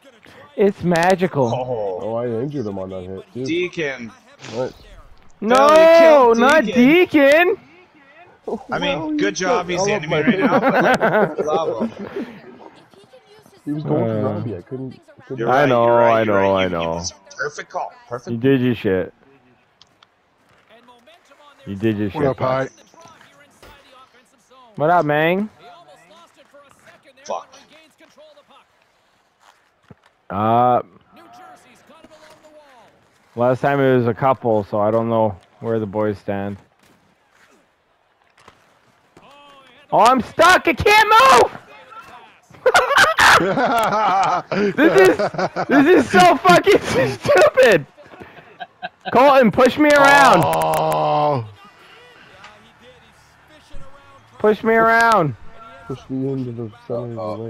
It's magical. Oh, I injured him on that hit, too. Deacon. What? No, not Deacon. I mean, good job he's the enemy right now, but like, love him. He was going for Robbie. I couldn't. You're right, I know, you're right, I you're know, right. I know. Perfect call. Perfect. You did your shit. You did your shit. What up, Hi? What up, man? Fuck. Last time it was a couple, so I don't know where the boys stand. Oh, I'm stuck! I can't move! This is so fucking stupid! Colton, push me around! Oh. Push me around! Push me into the center of the lane.